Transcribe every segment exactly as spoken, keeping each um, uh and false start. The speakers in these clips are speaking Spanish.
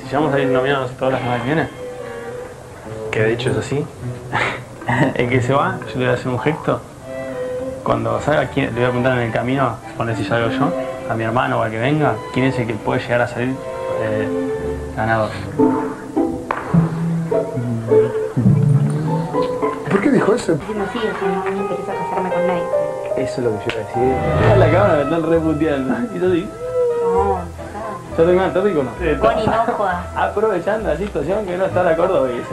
si vamos a ir nominados todas las semanas que viene, que de hecho es así, el que se va, yo le voy a hacer un gesto. Cuando salga, quién, le voy a preguntar en el camino, poner si salgo yo, a mi hermano o al que venga, quién es el que puede llegar a salir eh, ganador. ¿Por qué dijo eso? Yo no sigo, o sea, no me interesa casarme con nadie. Eso es lo que yo iba a decir. A la cámara me están reputeando. ¿Y yo digo? No, ¿Yo tengo una tópico o no? Connie, no jodas. Aprovechando la situación que no está la cordobesa.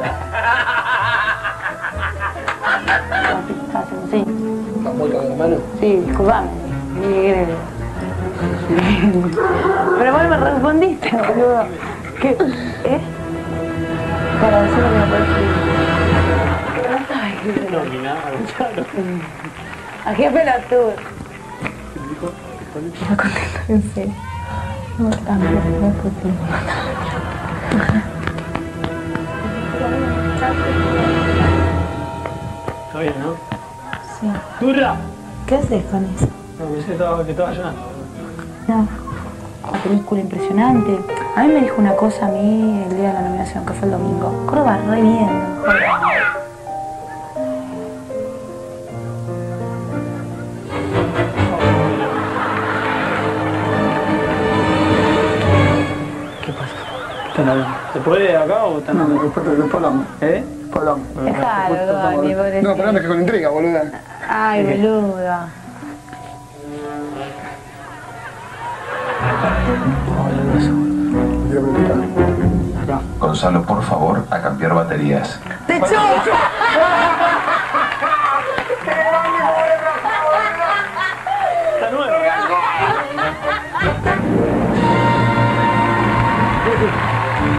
Sí. ¿Estás muerto de la mano? Sí, disculpame. Pero vos me respondiste, boludo. ¿Qué? ¿Eh? Para decir lo que me parece. Nominado, claro. ¿A qué pelotudo? Está contento, en serio. No, también, no, porque... Está bien, ¿no? Sí. ¡Turra! ¿Qué haces con eso? No, pensé que estaba, que estaba llorando. No. Una película impresionante. A mí me dijo una cosa a mí el día de la nominación, que fue el domingo. Córdoba, re bien. ¿Qué pasa? ¿Están hablando? ¿Se puede acá o están No, hablando? después, después hablamos. ¿Eh? Después hablamos. Dejalo, Dani, pobrecito. No, pero antes que con intriga, boluda. Ay, boluda. Quiero preguntar. Acá. Gonzalo, por favor, a cambiar baterías. ¡Te chupa! Está nuevo.